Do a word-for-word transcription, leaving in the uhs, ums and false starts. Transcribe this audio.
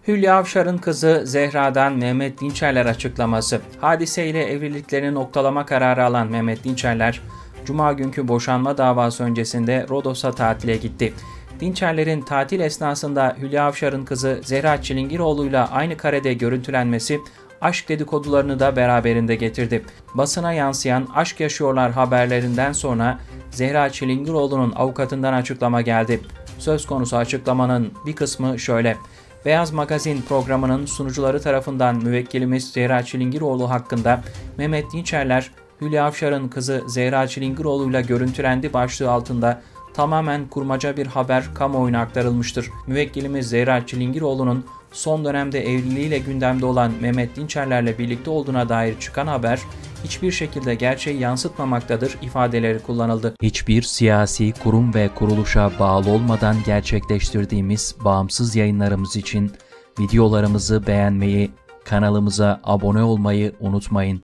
Hülya Avşar'ın kızı Zehra'dan Mehmet Dinçerler açıklaması. Hadiseyle evliliklerini noktalama kararı alan Mehmet Dinçerler, Cuma günkü boşanma davası öncesinde Rodos'a tatile gitti. Dinçerler'in tatil esnasında Hülya Avşar'ın kızı Zehra Çilingiroğlu'yla aynı karede görüntülenmesi aşk dedikodularını da beraberinde getirdi. Basına yansıyan aşk yaşıyorlar haberlerinden sonra Zehra Çilingiroğlu'nun avukatından açıklama geldi. Söz konusu açıklamanın bir kısmı şöyle: Beyaz Magazin programının sunucuları tarafından müvekkilimiz Zehra Çilingiroğlu hakkında Mehmet Dinçerler, Hülya Avşar'ın kızı Zehra Çilingiroğlu'yla görüntülendi başlığı altında tamamen kurmaca bir haber kamuoyuna aktarılmıştır. Müvekkilimiz Zehra Çilingiroğlu'nun son dönemde evliliğiyle gündemde olan Mehmet Dinçerler'le birlikte olduğuna dair çıkan haber hiçbir şekilde gerçeği yansıtmamaktadır ifadeleri kullanıldı. Hiçbir siyasi kurum ve kuruluşa bağlı olmadan gerçekleştirdiğimiz bağımsız yayınlarımız için videolarımızı beğenmeyi, kanalımıza abone olmayı unutmayın.